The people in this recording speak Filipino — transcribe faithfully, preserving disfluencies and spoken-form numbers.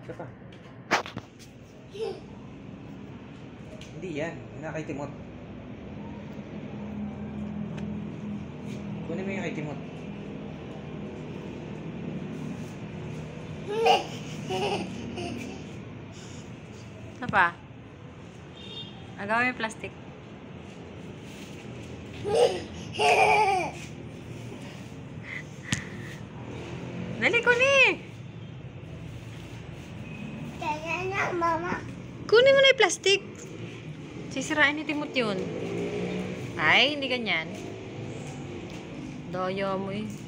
Isa pa. Hindi yan. Yan kay Timot. Kunin mo yung kay Timot. Ano pa? Agawin yung plastic. Dali ko ni. Kunin mo na yung plastic. Sisirain ni Timot yun. Ay, hindi ganyan. Daya mo eh.